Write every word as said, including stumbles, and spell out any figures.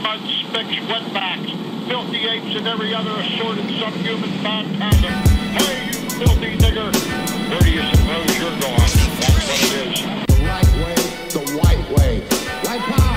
mud spicks, wetbacks, filthy apes, and every other assorted subhuman phantasm. Hey, you filthy nigger! Where do you suppose you're going? That's what it is. The right way, the white way. White power!